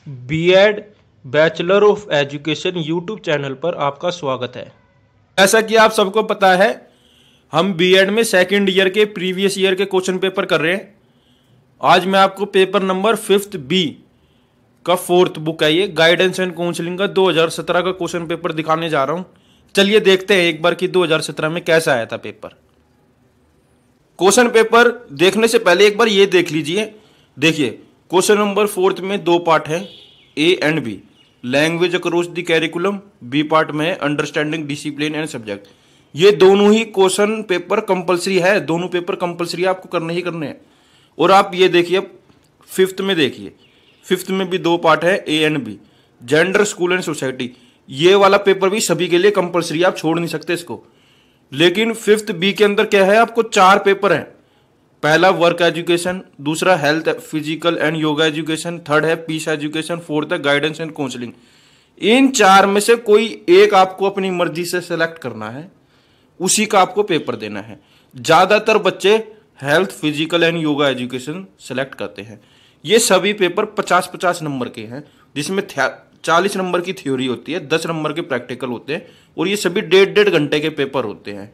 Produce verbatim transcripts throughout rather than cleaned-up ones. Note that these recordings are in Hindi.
BEd bachelor of education YouTube channel पर आपका स्वागत है। जैसा कि आप सबको पता है, हम बीएड में सेकंड ईयर के प्रीवियस ईयर के क्वेश्चन पेपर कर रहे हैं। आज मैं आपको पेपर नंबर फिफ्थ बी का फोर्थ बुक है ये गाइडेंस एंड काउंसलिंग का दो हज़ार सत्रह का क्वेश्चन पेपर दिखाने जा रहा हूं। चलिए देखते हैं एक बार कि दो हज़ार सत्रह में कैसा आया था पेपर। क्वेश्चन पेपर देखने से पहले एक बार ये देख लीजिए। देखिए, क्वेश्चन नंबर फोर्थ में दो पार्ट हैं, A and B. Language across the curriculum, B part में है अंडरस्टैंडिंग डिसिप्लिन एंड सब्जेक्ट। ये दोनों ही क्वेश्चन पेपर कंपलसरी है, दोनों पेपर कंपलसरी आपको करने ही करने हैं। और आप ये देखिए फिफ्थ में, देखिए फिफ्थ में भी दो पार्ट है, A and B. Gender, school and society, ये वाला पेपर भी सभी के लिए कंपलसरी, आप छोड़ नहीं सकते इसको। लेकिन फिफ्थ बी के अंदर क्या है, आपको चार पेपर हैं। पहला वर्क एजुकेशन, दूसरा health physical and yoga education, third है पीस एजुकेशन, फोर्थ है गाइडेंस एंड काउंसलिंग। इन चार में से कोई एक आपको अपनी मर्जी से सेलेक्ट करना है, उसी का आपको पेपर देना है। ज्यादातर बच्चे health physical and yoga education select करते हैं। ये सभी पेपर पचास पचास नंबर के हैं, जिसमें चालीस नंबर की थ्योरी होती है, दस नंबर के प्रैक्टिकल होते हैं, और ये सभी डेढ़ डेढ़ घंटे के पेपर होते हैं।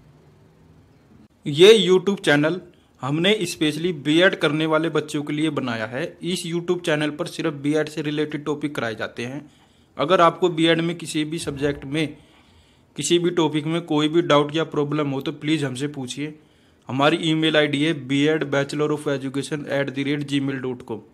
ये यूट्यूब चैनल हमने स्पेशली बीएड करने वाले बच्चों के लिए बनाया है। इस यूट्यूब चैनल पर सिर्फ बीएड से रिलेटेड टॉपिक कराए जाते हैं। अगर आपको बीएड में किसी भी सब्जेक्ट में, किसी भी टॉपिक में कोई भी डाउट या प्रॉब्लम हो तो प्लीज़ हमसे पूछिए। हमारी ईमेल आईडी है B Ed bachelor of education at the rate Gmail dot com.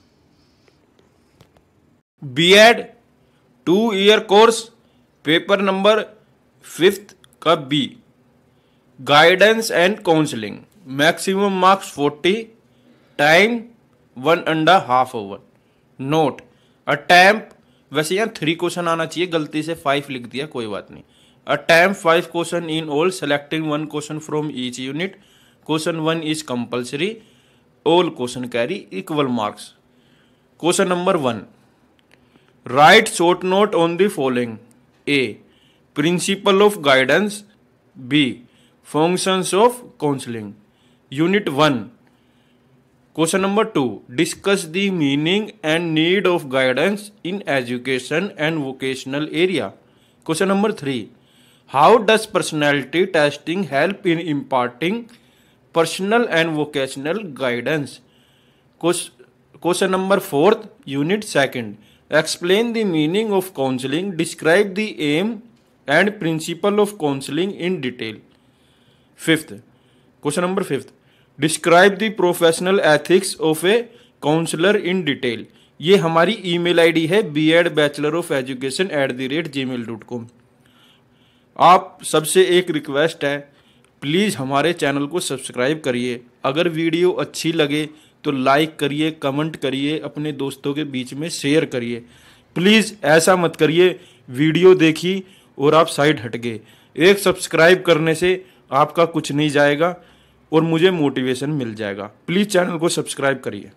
B Ed two year course paper number fifth का B, guidance and counselling. Maximum marks forty, time one and half over. Note attempt, वैसे यहाँ थ्री क्वेश्चन आना चाहिए, गलती से फाइव लिख दिया, कोई बात नहीं। Attempt five question in all, selecting one question from each unit. Question one is compulsory, all question carry equal marks. Question number one, write short note on the following. A, principle of guidance. B, functions of counselling. Unit one. Question number two, discuss the meaning and need of guidance in education and vocational area. Question number three, how does personality testing help in imparting personal and vocational guidance. Question number fourth, unit second, explain the meaning of counselling, describe the aim and principle of counselling in detail. Fifth, question number fifth, describe the professional ethics of a counsellor in detail. ये हमारी ईमेल आईडी है B Ed bachelor of education at the rate Gmail dot com. आप सबसे एक रिक्वेस्ट है, प्लीज़ हमारे चैनल को सब्सक्राइब करिए। अगर वीडियो अच्छी लगे तो लाइक करिए, कमेंट करिए, अपने दोस्तों के बीच में शेयर करिए। प्लीज़ ऐसा मत करिए वीडियो देखी और आप साइड हट गए। एक सब्सक्राइब करने से आपका कुछ नहीं जाएगा और मुझे मोटिवेशन मिल जाएगा। प्लीज़ चैनल को सब्सक्राइब करिए।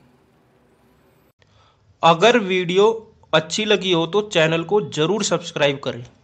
अगर वीडियो अच्छी लगी हो तो चैनल को जरूर सब्सक्राइब करें।